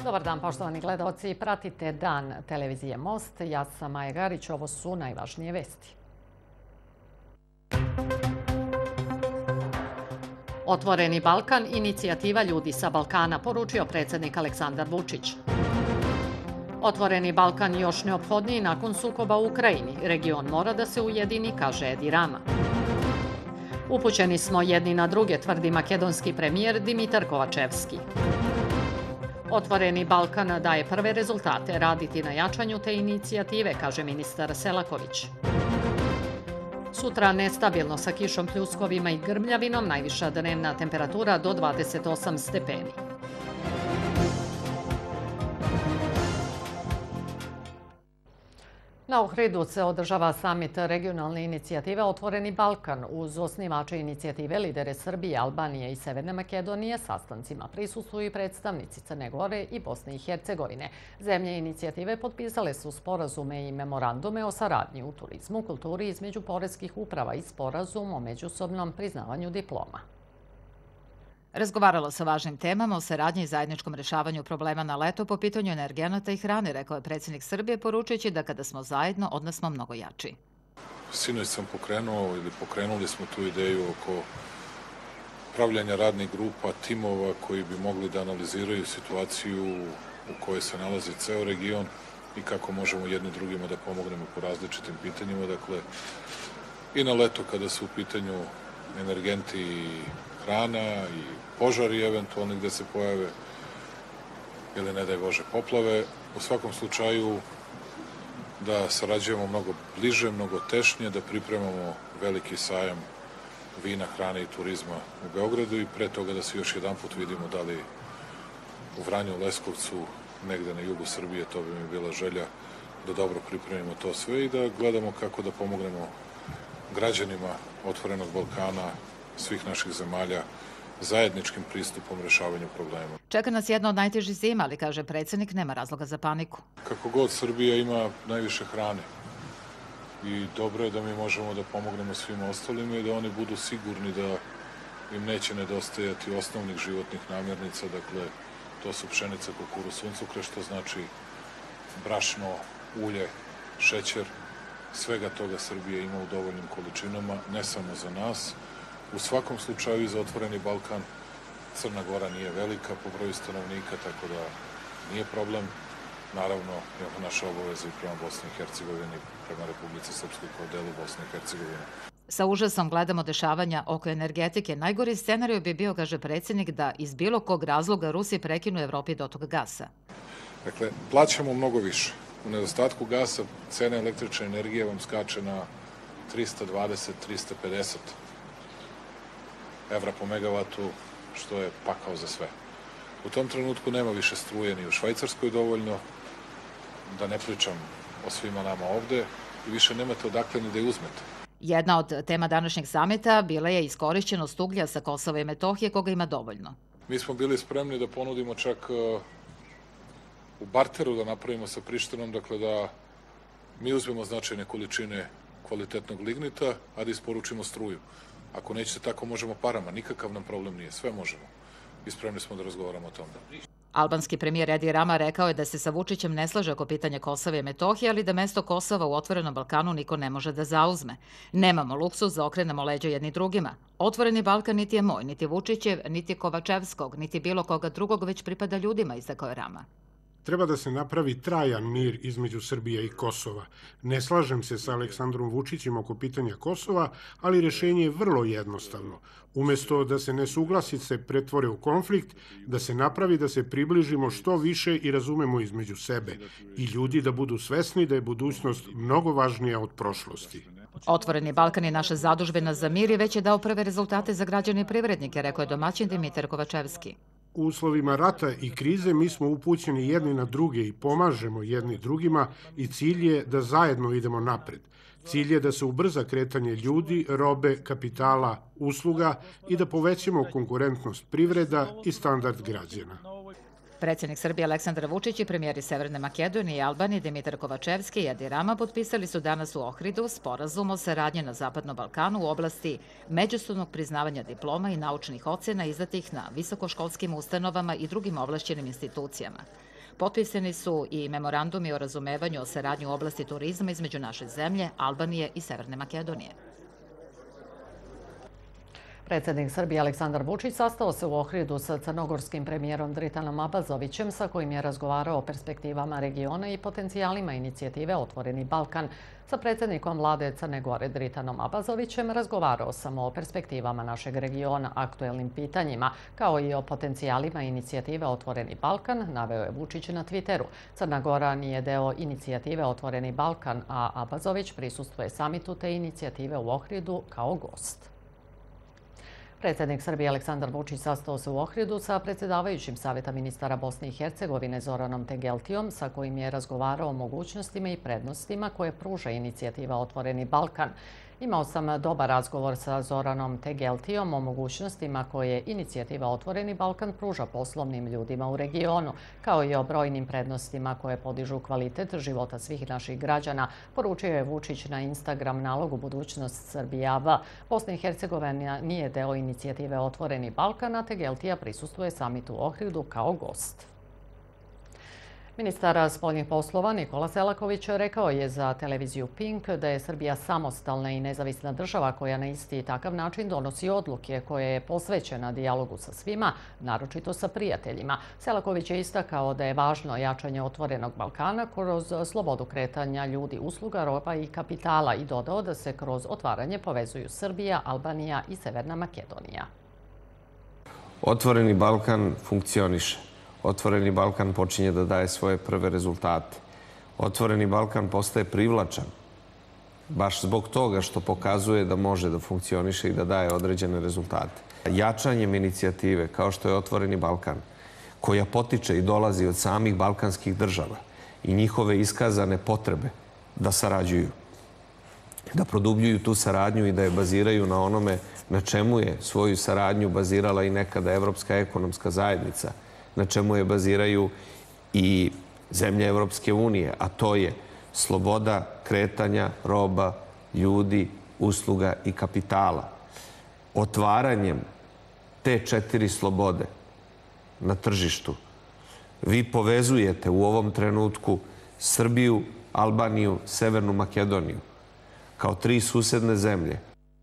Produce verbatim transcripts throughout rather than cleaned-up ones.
Dobar dan, poštovani gledaoci. Pratite Dan televizije Most. Ja sam Maja Garić. Ovo su najvažnije vesti. Otvoreni Balkan, inicijativa ljudi sa Balkana, poručio predsjednik Aleksandar Vučić. Otvoreni Balkan još neophodniji nakon sukoba u Ukrajini. Region mora da se ujedini, kaže Edi Rama. Upućeni smo jedni na druge, tvrdi makedonski premijer Dimitar Kovačevski. Otvoreni Balkan daje prve rezultate, raditi na jačanju te inicijative, kaže ministar Selaković. Sutra nestabilno sa kišom, pljuskovima i grmljavinom, najviša dnevna temperatura do dvadeset osam stepeni. Na Ohridu se održava samit regionalne inicijative Otvoreni Balkan. Uz osnivače inicijative, lidere Srbije, Albanije i Severne Makedonije, sastancima prisustvuju i predstavnici Crne Gore i Bosne i Hercegovine. Zemlje inicijative potpisale su sporazume i memorandume o saradnji u turizmu, kulturi između poreskih uprava i sporazum o međusobnom priznavanju diploma. Razgovaralo se o važnim temama, o saradnji i zajedničkom rešavanju problema na leto po pitanju energenata i hrane, rekao je predsjednik Srbije, poručujući da kada smo zajedno, odnos smo mnogo jači. Sinoć sam pokrenuo ili pokrenuli smo tu ideju oko pravljanja radnih grupa, timova koji bi mogli da analiziraju situaciju u kojoj se nalazi ceo region i kako možemo jedni drugima da pomognemo po različitim pitanjima. Dakle, i na leto kada su u pitanju energenti i hrana i požari eventualni gde se pojave ili ne daj Bože poplave. U svakom slučaju da sarađujemo mnogo bliže, mnogo tešnje, da pripremamo veliki sajam vina, hrane i turizma u Beogradu i pre toga da se još jedan put vidimo da li u Vranju, Leskovcu, negde na jugu Srbije, to bi mi bila želja da dobro pripremimo to sve i da gledamo kako da pomognemo građanima Otvorenog Balkana, svih naših zemalja, zajedničkim pristupom rešavanju problema. Čeka nas jedna od najtežih zima, ali, kaže predsjednik, nema razloga za paniku. Kako god Srbija ima najviše hrane i dobro je da mi možemo da pomognemo svim ostalima i da oni budu sigurni da im neće nedostajati osnovnih životnih namirnica, dakle, to su pšenica, kukuruz, suncokret, što znači brašno, ulje, šećer, svega toga Srbija ima u dovoljnim količinama, ne samo za nas. U svakom slučaju i za Otvoreni Balkan Crna Gora nije velika po broju stanovnika, tako da nije problem. Naravno, imamo naše obaveze i prema Bosni i Hercegovini, prema Republici Srpskoj kao delu Bosne i Hercegovine. Sa užasom gledamo dešavanja oko energetike. Najgori scenarij bi bio, kaže predsjednik, da iz bilo kog razloga Rusi prekinu Evropi dotok gasa. Dakle, plaćamo mnogo više. U nedostatku gasa cena električne energije vam skače na trista dvadeset do trista pedeset evra po megavatu, što je pakao za sve. U tom trenutku nema više struje ni u Švajcarskoj dovoljno, da ne pričam o svima nama ovde, i više nemate odakle ni da je uzmete. Jedna od tema današnjeg samita bila je iskorišćenost uglja sa Kosova i Metohije, koga ima dovoljno. Mi smo bili spremni da ponudimo čak u barteru da napravimo sa Prištinom, dakle da mi uzmemo značajne količine kvalitetnog lignita, a da isporučimo struju. Ako nećete tako, možemo parama. Nikakav nam problem nije. Sve možemo. I spremni smo da razgovaramo o tome. Albanski premijer Edi Rama rekao je da se sa Vučićem ne slaže oko pitanja Kosova i Metohije, ali da mesto Kosova u Otvorenom Balkanu niko ne može da zauzme. Nemamo luksuz da okrenemo leđa jedni drugima. Otvoreni Balkan niti je moj, niti Vučićev, niti Kovačevskog, niti bilo koga drugog, već pripada ljudima, istakao je Rama. Treba da se napravi trajan mir između Srbije i Kosova. Ne slažem se sa Aleksandrom Vučićem oko pitanja Kosova, ali rešenje je vrlo jednostavno. Umesto da se nesuglasice pretvore u konflikt, da se napravi da se približimo što više i razumemo između sebe i ljudi da budu svesni da je budućnost mnogo važnija od prošlosti. Otvoreni Balkan je naša zadužbina za mir i već je dao prve rezultate za građane i privrednike, rekao je domaćin Dimitar Kovačevski. U uslovima rata i krize mi smo upućeni jedni na druge i pomažemo jedni drugima i cilj je da zajedno idemo napred. Cilj je da se ubrza kretanje ljudi, robe, kapitala, usluga i da povećamo konkurentnost privreda i standard građana. Predsjednik Srbije Aleksandar Vučić i premijeri Severne Makedonije i Albanije Dimitar Kovačevski i Edi Rama potpisali su danas u Ohridu sporazum o saradnji na Zapadnom Balkanu u oblasti međusobnog priznavanja diploma i naučnih ocena izdatih na visokoškolskim ustanovama i drugim ovlašćenim institucijama. Potpisani su i memorandumi o razumevanju o saradnji u oblasti turizma između naše zemlje, Albanije i Severne Makedonije. Predsjednik Srbije Aleksandar Vučić sastao se u Ohridu sa crnogorskim premijerom Dritanom Abazovićem, sa kojim je razgovarao o perspektivama regiona i potencijalima inicijative Otvoreni Balkan. Sa predsjednikom vlade Crne Gore Dritanom Abazovićem razgovarao sam o perspektivama našeg regiona, aktuelnim pitanjima, kao i o potencijalima inicijative Otvoreni Balkan, naveo je Vučić na Twitteru. Crna Gora nije deo inicijative Otvoreni Balkan, a Abazović prisustvuje samitu te inicijative u Ohridu kao gost. Predsjednik Srbije Aleksandar Vučić sastao se u Ohridu sa predsjedavajućim Saveta ministara Bosne i Hercegovine Zoranom Tegeltijom, sa kojim je razgovarao o mogućnostima i prednostima koje pruža inicijativa Otvoreni Balkan. Imao sam dobar razgovor sa Zoranom Tegeltijom o mogućnostima koje inicijativa Otvoreni Balkan pruža poslovnim ljudima u regionu, kao i o brojnim prednostima koje podižu kvalitet života svih naših građana, poručio je Vučić na Instagram nalogu Budućnost Srbija A V. Bosna i Hercegovina nije deo inicijative Otvoreni Balkan, a Tegeltija prisustvuje samitu u Ohridu kao gost. Ministar spoljnih poslova Nikola Selaković rekao je za televiziju Pink da je Srbija samostalna i nezavisna država koja na isti takav način donosi odluke koje je posvećena dijalogu sa svima, naročito sa prijateljima. Selaković je istakao da je važno jačanje Otvorenog Balkana kroz slobodu kretanja ljudi, usluga, roba i kapitala i dodao da se kroz otvaranje povezuju Srbija, Albanija i Severna Makedonija. Otvoreni Balkan funkcioniše. Otvoreni Balkan počinje da daje svoje prve rezultate. Otvoreni Balkan postaje privlačan, baš zbog toga što pokazuje da može da funkcioniše i da daje određene rezultate. Jačanjem inicijative, kao što je Otvoreni Balkan, koja potiče i dolazi od samih balkanskih država i njihove iskazane potrebe da sarađuju, da produbljuju tu saradnju i da je baziraju na onome na čemu je svoju saradnju bazirala i nekada Evropska ekonomska zajednica, na čemu je baziraju i zemlje Evropske unije, a to je sloboda kretanja roba, ljudi, usluga i kapitala. Otvaranjem te četiri slobode na tržištu vi povezujete u ovom trenutku Srbiju, Albaniju, Severnu Makedoniju kao tri susedne zemlje.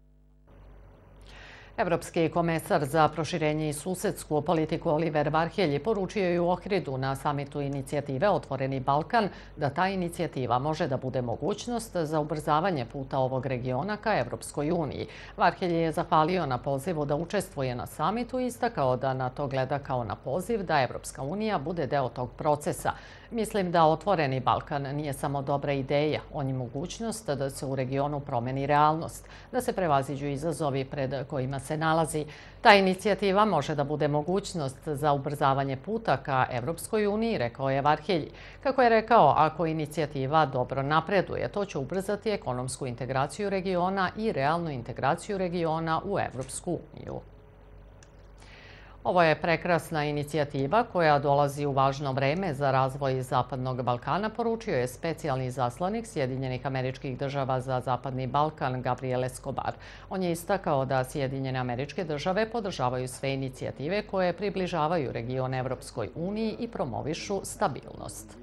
Evropski komesar za proširenje i susedsku politiku Oliver Varhelji poručio je u Ohridu na samitu inicijative Otvoreni Balkan da ta inicijativa može da bude mogućnost za ubrzavanje puta ovog regiona ka Evropskoj uniji. Varhelji je zahvalio na pozivu da učestvuje na samitu i istakao da na to gleda kao na poziv da Evropska unija bude deo tog procesa. Mislim da Otvoreni Balkan nije samo dobra ideja, on je mogućnost da se u regionu promeni realnost, da se prevaziđu izazovi pred kojima se nalazi. Ta inicijativa može da bude mogućnost za ubrzavanje puta ka Evropskoj uniji, rekao je Varhelji. Kako je rekao, ako inicijativa dobro napreduje, to će ubrzati ekonomsku integraciju regiona i realnu integraciju regiona u Evropsku uniju. Ovo je prekrasna inicijativa koja dolazi u važno vreme za razvoj Zapadnog Balkana, poručio je specijalni zaslanik Sjedinjenih Američkih Država za Zapadni Balkan Gabriel Escobar. On je istakao da Sjedinjene Američke Države podržavaju sve inicijative koje približavaju region Evropskoj uniji i promovišu stabilnost.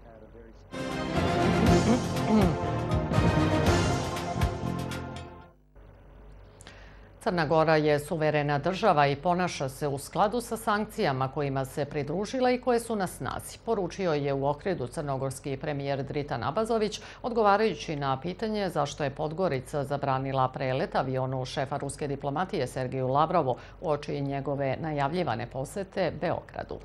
Crna Gora je suverena država i ponaša se u skladu sa sankcijama kojima se pridružila i koje su na snazi, poručio je u Ohridu crnogorski premijer Dritan Abazović, odgovarajući na pitanje zašto je Podgorica zabranila prelet avionu šefa ruske diplomatije Sergeju Lavrovu uoči njegove najavljivane posete Beogradu.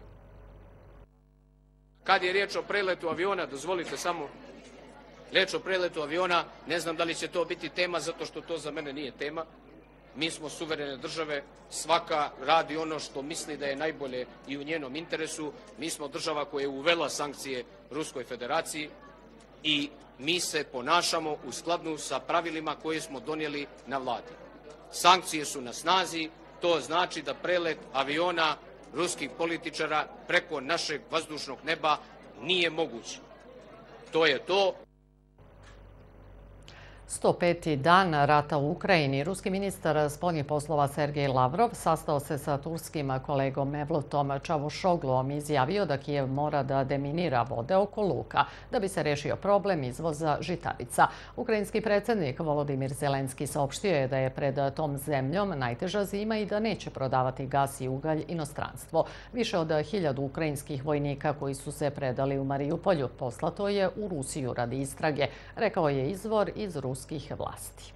Kad je riječ o preletu aviona, dozvolite samo, riječ o preletu aviona, ne znam da li će to biti tema, zato što to za mene nije tema. Mi smo suverene države, svaka radi ono što misli da je najbolje i u njenom interesu. Mi smo država koja je uvela sankcije Ruskoj federaciji i mi se ponašamo u skladu sa pravilima koje smo donijeli na vladi. Sankcije su na snazi, to znači da prelet aviona ruskih političara preko našeg vazdušnog neba nije moguć. To je to. sto peti dan rata u Ukrajini, ruski ministar spoljnih poslova Sergej Lavrov sastao se sa turskim kolegom Mevlutom Čavušogluom i izjavio da Kijev mora da deminira vode oko luka da bi se rešio problem izvoza žitarica. Ukrajinski predsjednik Volodimir Zelenski saopštio je da je pred tom zemljom najteža zima i da neće prodavati gas i ugalj inostranstvo. Više od hiljadu ukrajinskih vojnika koji su se predali u Marijupolju poslato je u Rusiju radi istrage, rekao je izvor iz ruskih vlasti.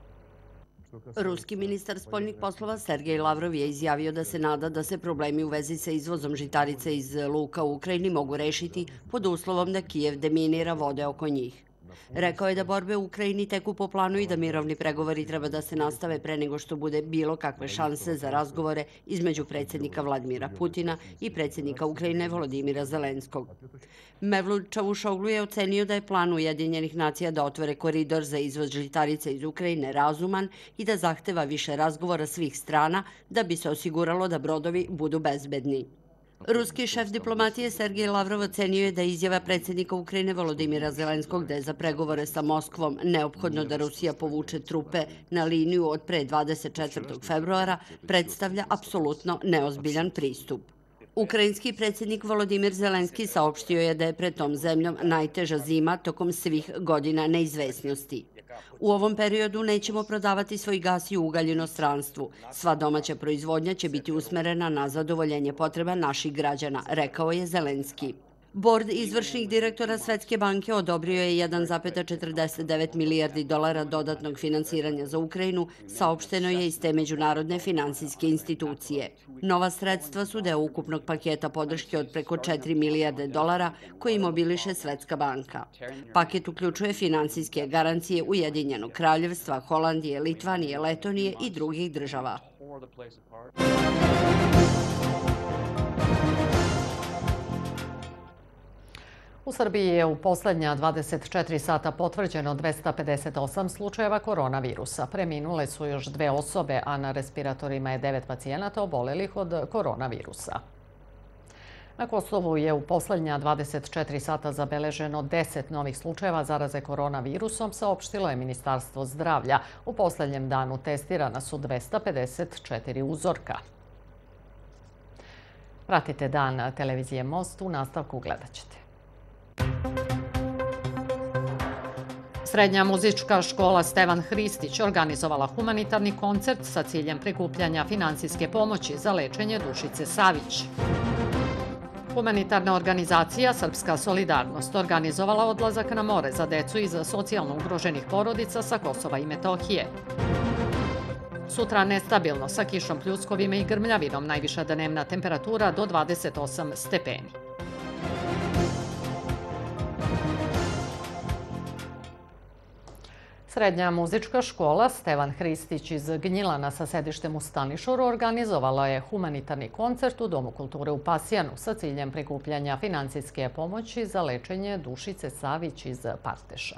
Ruski ministar spoljnih poslova Sergej Lavrov je izjavio da se nada da se problemi u vezi sa izvozom žitarice iz luka u Ukrajini mogu rešiti pod uslovom da Kijev deminira vode oko njih. Rekao je da borbe u Ukrajini teku po planu i da mirovni pregovori treba da se nastave pre nego što bude bilo kakve šanse za razgovore između predsjednika Vladimira Putina i predsjednika Ukrajine Volodimira Zelenskog. Mevlut Čavušoglu je ocenio da je plan Ujedinjenih nacija da otvore koridor za izvoz žitarice iz Ukrajine razuman i da zahteva više razgovora svih strana da bi se osiguralo da brodovi budu bezbedni. Ruski šef diplomatije Sergej Lavrov ocenio je da izjava predsjednika Ukrajine Volodimira Zelenskog da je za pregovore sa Moskvom neophodno da Rusija povuče trupe na liniju od pre dvadeset četvrtog februara predstavlja apsolutno neozbiljan pristup. Ukrajinski predsjednik Volodimir Zelenski saopštio je da je pred tom zemljom najteža zima tokom svih godina neizvesnosti. U ovom periodu nećemo prodavati svoj gas i ugalj inostranstvu. Sva domaća proizvodnja će biti usmerena na zadovoljenje potreba naših građana, rekao je Zelenski. Bord izvršnih direktora Svetske banke odobrio je jedan zarez četrdeset devet milijardi dolara dodatnog finansiranja za Ukrajinu, saopšteno je iz te međunarodne finansijske institucije. Nova sredstva su deo ukupnog paketa podrške od preko četiri milijarde dolara koji mobiliše Svetska banka. Paket uključuje finansijske garancije Ujedinjenog kraljevstva, Holandije, Litvanije, Letonije i drugih država. U Srbiji je u posljednja dvadeset četiri sata potvrđeno dvesta pedeset osam slučajeva koronavirusa. Preminule su još dve osobe, a na respiratorima je devet pacijenata obolelih od koronavirusa. Na Kosovu je u posljednja dvadeset četiri sata zabeleženo deset novih slučajeva zaraze koronavirusom, saopštilo je Ministarstvo zdravlja. U posljednjem danu testirana su dvesta pedeset četiri uzorka. Pratite Dan televizije Most, u nastavku gledat ćete. Srednja muzička škola Stevan Hristić organizovala humanitarni koncert sa ciljem prikupljanja finansijske pomoći za lečenje Dušice Savić. Humanitarna organizacija Srpska solidarnost organizovala odlazak na more za decu iz socijalno ugroženih porodica sa Kosova i Metohije. Sutra nestabilno sa kišom, pljuskovima i grmljavinom, najviša dnevna temperatura do dvadeset osam stepeni. Srednja muzička škola Stevan Hristić iz Gnjilana sa sedištem u Stanišoru organizovala je humanitarni koncert u Domu kulture u Pasjanu sa ciljem prikupljanja finansijske pomoći za lečenje Dušice Savić iz Parteša.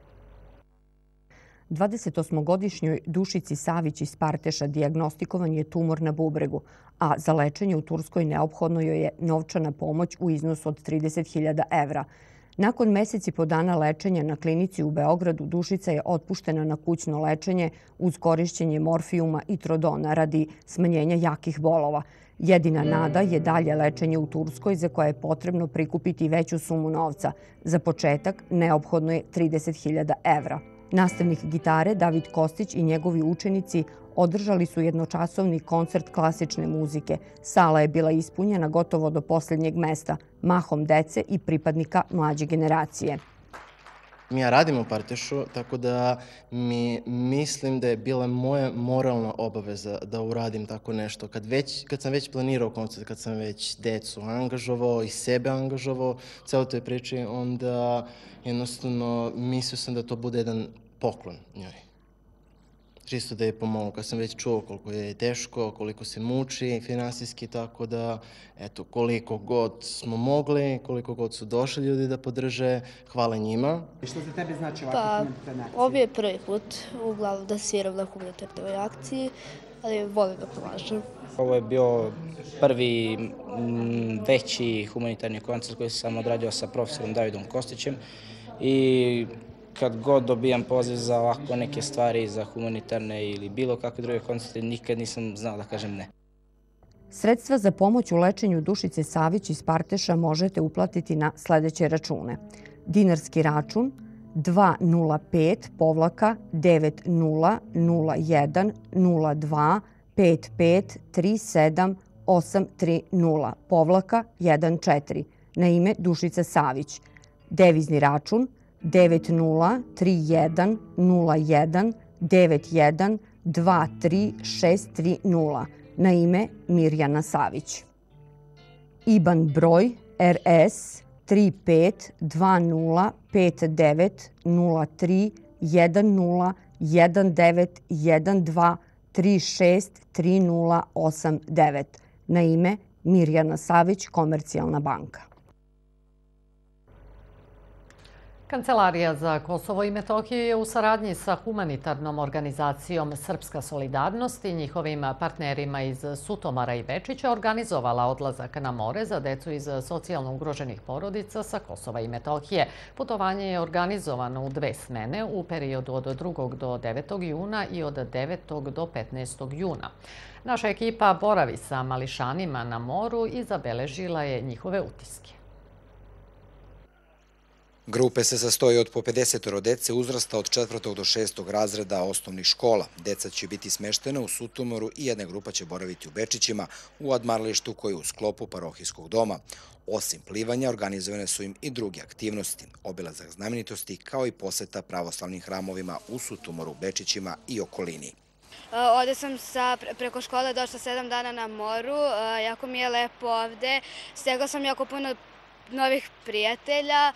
dvadesetosmogodišnjoj Dušici Savić iz Parteša dijagnostikovan je tumor na bubregu, a za lečenje u Turskoj neophodno joj je novčana pomoć u iznosu od trideset hiljada evra. Nakon meseci po dana lečenja na klinici u Beogradu, Dušica je otpuštena na kućno lečenje uz korišćenje morfijuma i trodona radi smanjenja jakih bolova. Jedina nada je dalje lečenje u Turskoj za koje je potrebno prikupiti veću sumu novca. Za početak neophodno je trideset hiljada evra. Nastavnik gitare David Kostić i njegovi učenici održali su jednočasovni koncert klasične muzike. Sala je bila ispunjena gotovo do posljednjeg mesta, mahom dece i pripadnika mlađe generacije. Ja radim u Partešu, tako da mi mislim da je bila moja moralna obaveza da uradim tako nešto. Kad, već, kad sam već planirao koncert, kad sam već decu angažovao i sebe angažovao, celo toj priči, onda jednostavno mislio sam da to bude jedan poklon njoj. Čisto da je pomoglo, kad sam već čuo koliko je teško, koliko se muči finansijski, tako da, eto, koliko god smo mogli, koliko god su došli ljudi da podrže, hvala njima. I što za tebe znači ovakva pa, humanitarna akcija? Ovo je prvi put, uglavnom da sviram na humanitarnoj akciji, ali volim da pomažem. Ovo je bio prvi m, veći humanitarni koncert koji sam odradio sa profesorom Davidom Kostićem i kad god dobijam poziv za ovako neke stvari, za humanitarne ili bilo kakve druge koncerte, nikad nisam znao da kažem ne. Sredstva za pomoć u lečenju Dušice Savić iz Parteša možete uplatiti na sledeće račune. Dinarski račun dva nula pet povlaka devet nula nula jedan nula dva pet pet tri sedam osam tri nula povlaka jedan četiri na ime Dušica Savić. Devizni račun devet nula tri jedan nula jedan devet jedan dva tri šest tri nula na ime Mirjana Savić. I B A N broj R S tri pet dva nula pet devet nula tri jedan nula jedan devet jedan dva tri šest tri nula osam devet na ime Mirjana Savić, Komercijalna banka. Kancelarija za Kosovo i Metohiju je u saradnji sa humanitarnom organizacijom Srpska solidarnost i njihovim partnerima iz Sutomara i Bečića organizovala odlazak na more za decu iz socijalno ugroženih porodica sa Kosova i Metohije. Putovanje je organizovano u dve smene u periodu od drugog do devetog juna i od devetog do petnaestog juna. Naša ekipa boravi sa mališanima na moru i zabeležila je njihove utiske. Grupe se sastoje od po pedeset dece uzrasta od četvrtog do šestog razreda osnovnih škola. Deca će biti smeštena u Sutomoru i jedna grupa će boraviti u Bečićima u odmaralištu koji je u sklopu parohijskog doma. Osim plivanja, organizovane su im i druge aktivnosti, obilazak znamenitosti kao i poseta pravoslavnim hramovima u Sutomoru, Bečićima i okolini. Ovde sam preko škole došla sedam dana na moru, jako mi je lepo ovde, stegla sam jako puno novih prijatelja.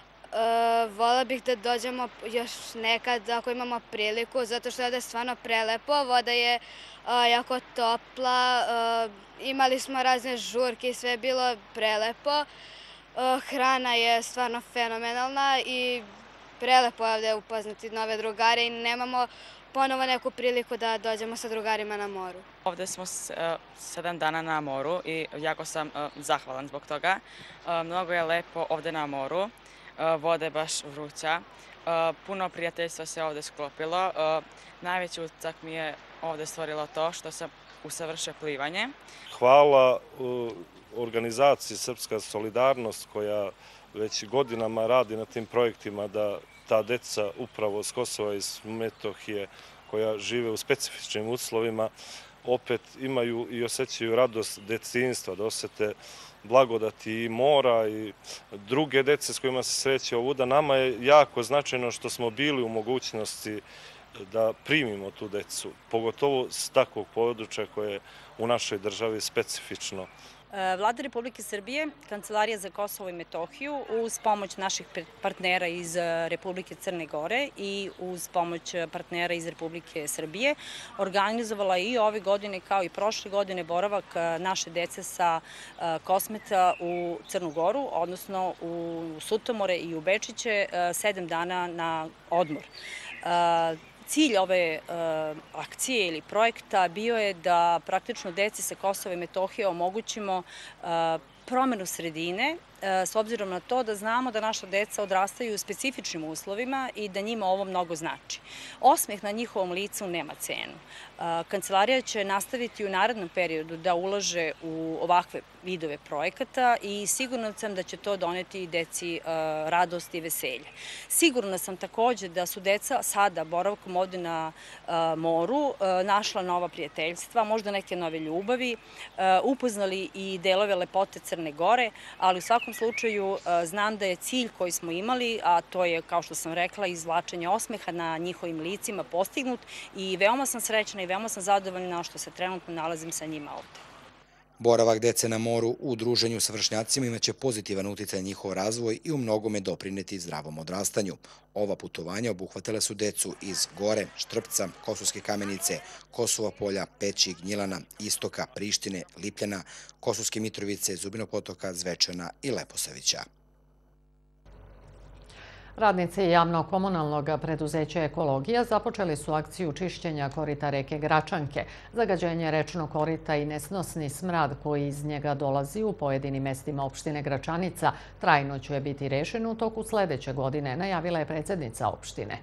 Vola bih da dođemo još nekad ako imamo priliku, zato što je ovde stvarno prelepo, voda je jako topla, imali smo razne žurke i sve je bilo prelepo. Hrana je stvarno fenomenalna i prelepo je ovde upoznati nove drugare i nemamo ponovo neku priliku da dođemo sa drugarima na moru. Ovde smo sedam dana na moru i jako sam zahvalan zbog toga. Mnogo je lepo ovde na moru. Voda je baš vruća. Puno prijateljstva se ovde sklopilo. Najveći utisak mi je ovde stvorilo to što sam usavršio plivanje. Hvala organizaciji Srpska solidarnost koja već godinama radi na tim projektima da ta deca upravo s Kosova i iz Metohije koja žive u specifičnim uslovima opet imaju i osjećaju radost detinjstva, da osjete blagodati i mora i druge dece s kojima se sreće ovuda. Nama je jako značajno što smo bili u mogućnosti da primimo tu decu, pogotovo s takvog područja koje je u našoj državi specifično. Vlada Republike Srbije, Kancelarija za Kosovo i Metohiju, uz pomoć naših partnera iz Republike Crne Gore i uz pomoć partnera iz Republike Srbije, organizovala i ove godine kao i prošle godine boravak naše dece sa Kosmeta u Crnu Goru, odnosno u Sutomore i u Bečiće, sedam dana na odmor. Cilj ove akcije ili projekta bio je da praktično deci sa Kosova i Metohije omogućimo promenu sredine, s obzirom na to da znamo da naša deca odrastaju u specifičnim uslovima i da njima ovo mnogo znači. Osmeh na njihovom licu nema cenu. Kancelarija će nastaviti u narednom periodu da ulaže u ovakve vidove projekata i sigurna sam da će to doneti deci radost i veselje. Sigurna sam takođe da su deca sada boravkom ovde na moru našla nova prijateljstva, možda neke nove ljubavi, upoznali i delove lepote Crne Gore, ali u svakom slučaju znam da je cilj koji smo imali, a to je, kao što sam rekla, izvlačenje osmeha na njihovim licima postignut i veoma sam srećna i veoma sam zadovoljna što se trenutno nalazim sa njima ovde. Boravak dece na moru u druženju sa vršnjacima imaće pozitivan uticaj na njihov razvoj i u mnogome doprineti zdravom odrastanju. Ova putovanja obuhvatile su decu iz Gore, Štrpca, Kosovske Kamenice, Kosova Polja, Peći, Gnjilana, Istoka, Prištine, Lipljana, Kosovske Mitrovice, Zubinog Potoka, Zvečana i Leposavića. Radnici javno-komunalnog preduzeća Ekologija započeli su akciju čišćenja korita reke Gračanke. Zagađenje rečnog korita i nesnosni smrad koji iz njega dolazi u pojedinim mestima opštine Gračanica trajno će biti rešen u toku sledeće godine, najavila je predsjednica opštine.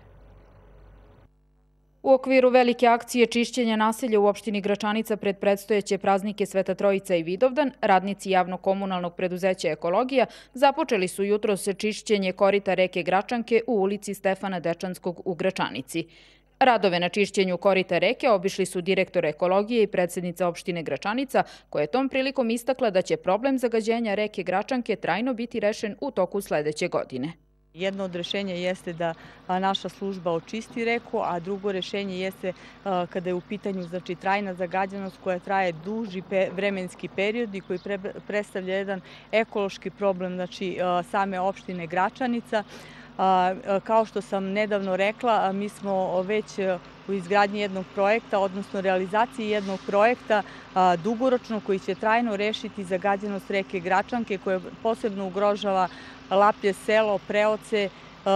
U okviru velike akcije čišćenja naselja u opštini Gračanica pred predstojeće praznike Sveta Trojica i Vidovdan, radnici javno-komunalnog preduzeća Ekologija započeli su jutros čišćenje korita reke Gračanke u ulici Stefana Dečanskog u Gračanici. Radove na čišćenju korita reke obišli su direktor Ekologije i predsjednica opštine Gračanica, koja je tom prilikom istakla da će problem zagađenja reke Gračanke trajno biti rešen u toku sledeće godine. Jedno od rešenja jeste da naša služba očisti reku, a drugo rešenje jeste kada je u pitanju znači, trajna zagađenost koja traje duži vremenski period i koji predstavlja jedan ekološki problem znači, same opštine Gračanica. Kao što sam nedavno rekla, mi smo već u izgradnji jednog projekta, odnosno realizaciji jednog projekta dugoročno koji će trajno rešiti zagađenost reke Gračanke koja posebno ugrožava Laplje selo, Preoce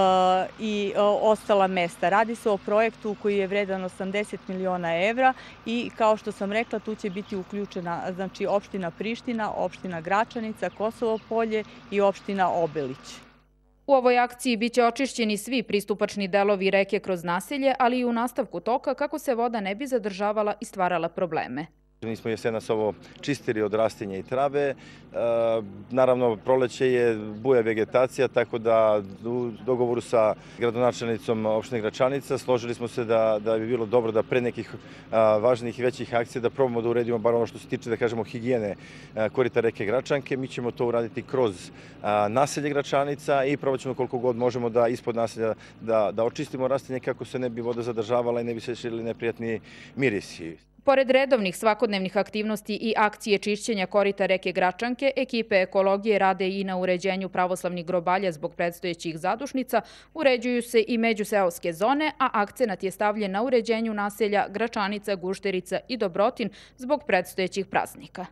i ostala mesta. Radi se o projektu koji je vredan osamdeset miliona evra i kao što sam rekla tu će biti uključena znači, opština Priština, opština Gračanica, Kosovo Polje i opština Obelić. U ovoj akciji biće očišćeni svi pristupačni delovi reke kroz naselje, ali i u nastavku toka kako se voda ne bi zadržavala i stvarala probleme. Mi smo jesenas ovo čistili od rastinja i trave. Naravno, proleće je buja vegetacija, tako da u dogovoru sa gradonačelnicom opštine Gračanica složili smo se da, da bi bilo dobro da pre nekih važnih i većih akcija da probamo da uredimo bar ono što se tiče, da kažemo, higijene korita reke Gračanke. Mi ćemo to uraditi kroz naselje Gračanica i probat ćemo koliko god možemo da ispod naselja da, da očistimo rastinje kako se ne bi voda zadržavala i ne bi se širili neprijatni mirisi. Pored redovnih svakodnevnih aktivnosti i akcije čišćenja korita reke Gračanke, ekipe Ekologije rade i na uređenju pravoslavnih grobalja zbog predstojećih zadušnica, uređuju se i međuseoske zone, a akcenat je stavljen na uređenju naselja Gračanica, Gušterica i Dobrotin zbog predstojećih praznika.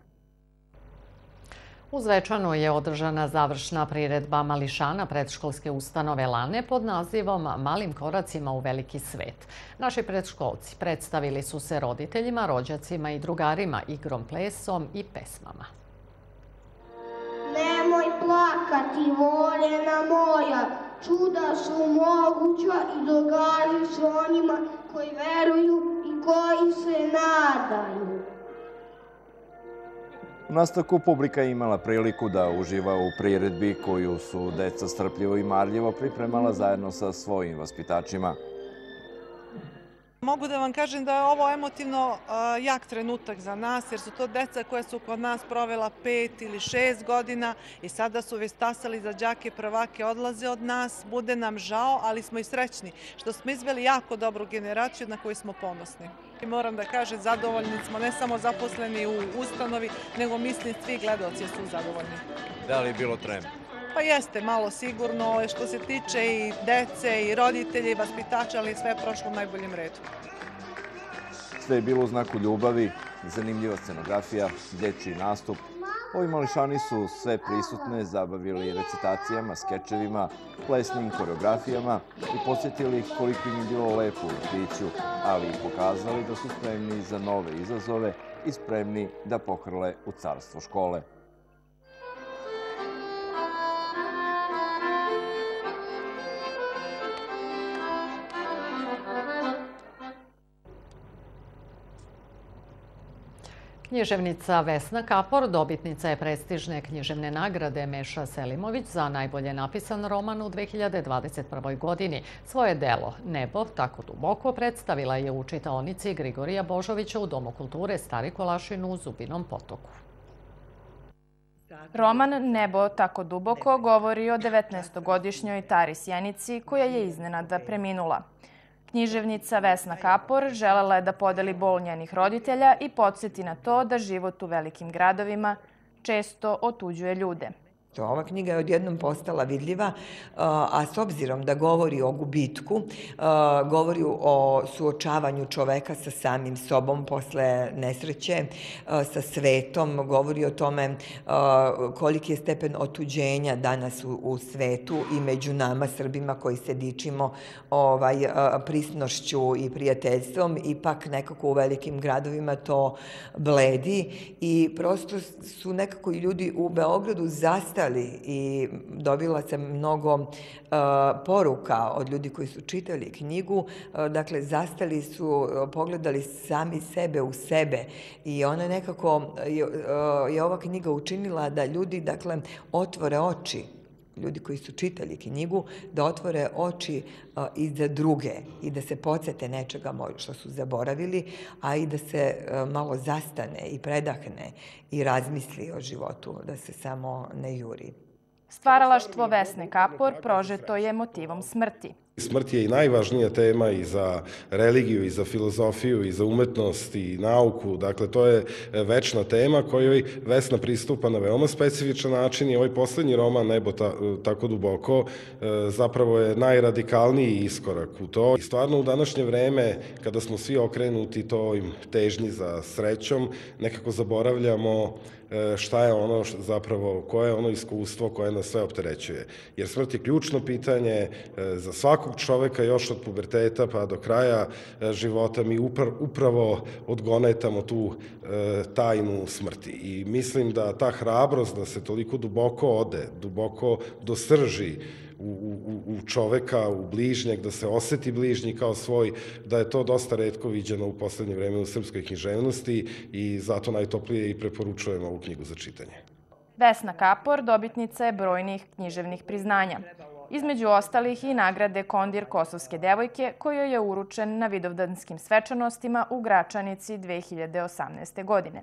U Zvečanu je održana završna priredba mališana predškolske ustanove Lane pod nazivom Malim koracima u veliki svet. Naši predškolci predstavili su se roditeljima, rođacima i drugarima igrom, plesom i pesmama. Nemoj plakati, voljena moja, čuda su moguća i događaju se onima koji veruju i koji se nadaju. U nastavku publika je imala priliku da uživa u priredbi koju su deca strpljivo i marljivo pripremala zajedno sa svojim vaspitačima. Mogu da vam kažem da je ovo emotivno jak trenutak za nas, jer su to deca koja su kod nas provela pet ili šest godina i sada su već stasali za đake prvake, odlaze od nas, bude nam žao, ali smo i srećni što smo izveli jako dobru generaciju na koju smo ponosni. I moram da kažem, zadovoljni smo, ne samo zaposleni u ustanovi, nego mislim svi gledaoci su zadovoljni. Da li je bilo trema? Pa jeste, malo sigurno, što se tiče i dece, i roditelja, i vaspitača, ali sve je prošlo u najboljem redu. Sve je bilo u znaku ljubavi, zanimljiva scenografija, dječji nastup. Ovi mališani su sve prisutne zabavili recitacijama, skečevima, plesnim koreografijama i podsjetili ih koliko im je bilo lepo u vrtiću, ali i pokazali da su spremni za nove izazove i spremni da pohrle u carstvo škole. Književnica Vesna Kapor dobitnica je prestižne književne nagrade Meša Selimović za najbolje napisan roman u dve hiljade dvadeset prvoj. godini. Svoje delo Nebo tako duboko predstavila je u čitaonici Grigorija Božovića u Domu kulture Stari Kolašin u Zubinom Potoku. Roman Nebo tako duboko govori o devetnaestogodišnjoj Tari Sjenici koja je iznenada preminula. Književnica Vesna Kapor želela je da podeli bol njenih roditelja i podsjeti na to da život u velikim gradovima često otuđuje ljude. Ova knjiga je odjednom postala vidljiva, a s obzirom da govori o gubitku, govori o suočavanju čoveka sa samim sobom posle nesreće, sa svetom, govori o tome koliki je stepen otuđenja danas u svetu i među nama Srbima koji se dičimo prisnošću i prijateljstvom, ipak nekako u velikim gradovima to bledi i prosto su nekako i ljudi u Beogradu zastali i dobila sam mnogo poruka od ljudi koji su čitali knjigu. Dakle, zastali su, pogledali sami sebe u sebe i ona nekako je ova knjiga učinila da ljudi, dakle, otvore oči, ljudi koji su čitali knjigu, da otvore oči i za druge i da se podsete nečega što su zaboravili, a i da se malo zastane i predahne i razmisli o životu, da se samo ne juri. Stvaralaštvo Vesne Kapor prožeto je motivom smrti. Smrt je i najvažnija tema i za religiju, i za filozofiju, i za umetnost, i nauku. Dakle, to je večna tema kojoj Vesna pristupa na veoma specifičan način i ovaj poslednji roman Nebo tako duboko zapravo je najradikalniji iskorak u to. I stvarno u današnje vreme, kada smo svi okrenuti toj težnji za srećom, nekako zaboravljamo šta je ono zapravo, koje je ono iskustvo koje nas sve opterećuje. Jer smrt je ključno pitanje za svakog čoveka još od puberteta pa do kraja života. Mi upravo odgonetamo tu tajnu smrti. I mislim da ta hrabrost da se toliko duboko ode, duboko do srži u čoveka, u bližnjeg, da se oseti bližnji kao svoj, da je to dosta retko viđeno u poslednje vreme u srpskoj književnosti i zato najtoplije i preporučujem ovu knjigu za čitanje. Vesna Kapor dobitnica je brojnih književnih priznanja. Između ostalih i nagrade Kondir Kosovske devojke, kojoj je uručen na Vidovdanskim svečanostima u Gračanici dve hiljade osamnaeste. godine.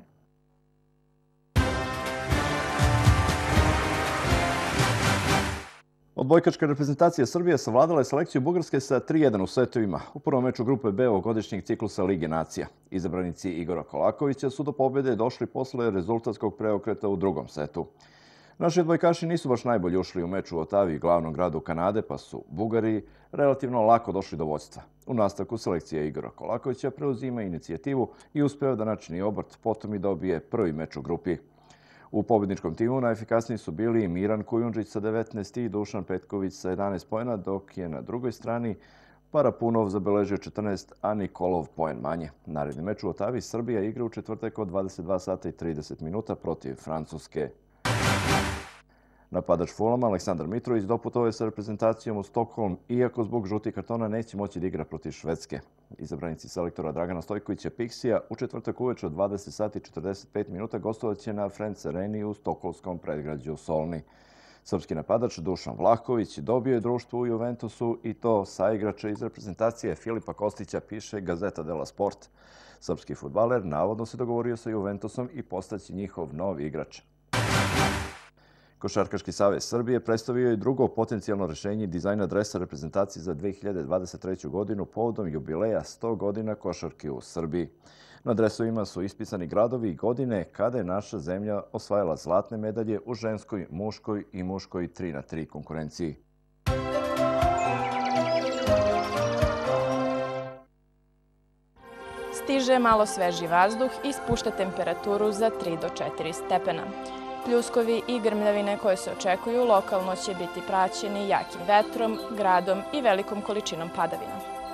Odbojkačka reprezentacija Srbije savladala je selekciju Bugarske sa tri jedan u setovima u prvom meču grupe B ovogodišnjeg ciklusa Lige nacija. Izabranici Igora Kolakovića su do pobjede došli posle rezultatskog preokreta u drugom setu. Naši odbojkaši nisu baš najbolje ušli u meču u Otavi, glavnom gradu Kanade, pa su Bugari relativno lako došli do vođstva. U nastavku selekcija Igora Kolakovića preuzima inicijativu i uspeo da načini obrt, potom i dobije prvi meč u grupi. U pobjedničkom timu najefikasniji su bili Miran Kujundžić sa devetnaest i Dušan Petković sa jedanaest poena, dok je na drugoj strani Parapunov zabeležio četrnaest, a Nikolov poen manje. Naredni meč u Otavi Srbija igra u četvrtak od dvadeset dva sata i trideset minuta protiv Francuske. Napadač Fulama Aleksandar Mitrović doputovao je sa reprezentacijom u Stokholm, iako zbog žutih kartona neće moći da igra protiv Švedske. Izabranici selektora Dragana Stojkovića Pixija u četvrtak uveče od dvadeset sati i četrdeset pet minuta gostovaće na Friends Areni u stokholmskom predgrađu Solni. Srpski napadač Dušan Vlahović dobio je društvo u Juventusu i to saigrača iz reprezentacije Filipa Kostića, piše Gazeta della Sport. Srpski fudbaler navodno se dogovorio sa Juventusom i postaće njihov novi igrač. Košarkaški savez Srbije predstavio je drugo potencijalno rešenje dizajna dresa reprezentacije za dve hiljade dvadeset treću. godinu povodom jubileja sto godina košarke u Srbiji. Na dresovima su ispisani gradovi i godine kada je naša zemlja osvajala zlatne medalje u ženskoj, muškoj i muškoj tri na tri konkurenciji. Stiže malo sveži vazduh i spušta temperaturu za tri do četiri stepena. Pljuskovi i grmljavine koje se očekuju lokalno će biti praćeni jakim vetrom, gradom i velikom količinom padavina.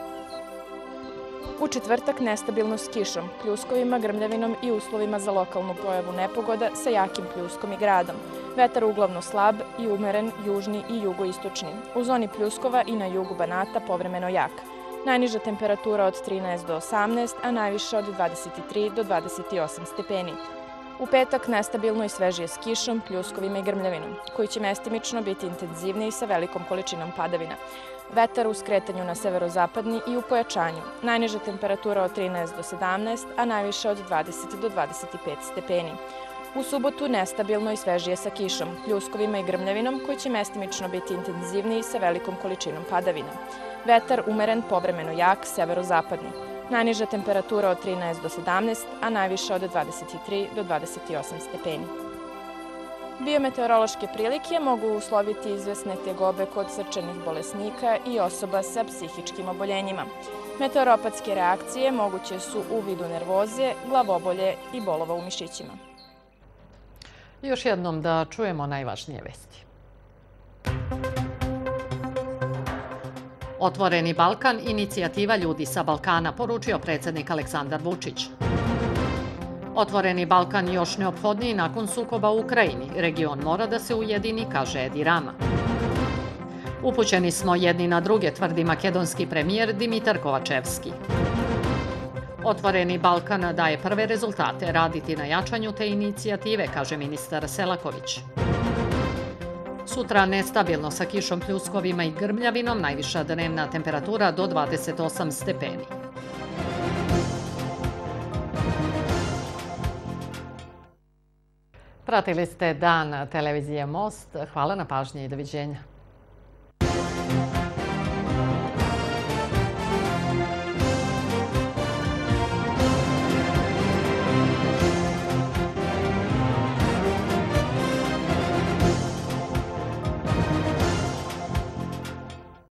U četvrtak nestabilno s kišom, pljuskovima, grmljavinom i uslovima za lokalnu pojavu nepogoda sa jakim pljuskom i gradom. Vetar uglavno slab i umeren, južni i jugoistočni. U zoni pljuskova i na jugu Banata povremeno jak. Najniža temperatura od trinaest do osamnaest, a najviša od dvadeset tri do dvadeset osam stepeni. U petak nestabilno i svežije s kišom, pljuskovima i grmljavinom, koji će mestimično biti intenzivniji sa velikom količinom padavina. Vetar u skretanju na severozapadni i u pojačanju. Najniža temperatura od trinaest do sedamnaest, a najviša od dvadeset do dvadeset pet stepeni. U subotu nestabilno i svežije sa kišom, pljuskovima i grmljavinom, koji će mestimično biti intenzivniji sa velikom količinom padavina. Vetar umeren, povremeno jak, severozapadni. Najniža temperatura od trinaest do sedamnaest, a najviša od dvadeset tri do dvadeset osam stepeni. Biometeorološke prilike mogu usloviti izvesne tegobe kod srčanih bolesnika i osoba sa psihičkim oboljenjima. Meteoropatske reakcije moguće su u vidu nervoze, glavobolje i bolova u mišićima. Još jednom da čujemo najvažnije vesti. Otvoreni Balkan, inicijativa ljudi sa Balkana, poručio predsjednik Aleksandar Vučić. Otvoreni Balkan još neophodniji nakon sukoba u Ukrajini. Region mora da se ujedini, kaže Edi Rama. Upućeni smo jedni na druge, tvrdi makedonski premijer Dimitar Kovačevski. Otvoreni Balkan daje prve rezultate, raditi na jačanju te inicijative, kaže ministar Selaković. Sutra nestabilno sa kišom, pljuskovima i grmljavinom, najviša dnevna temperatura do dvadeset osam stepeni. Pratili ste Dan televizije Most. Hvala na pažnji i doviđenja.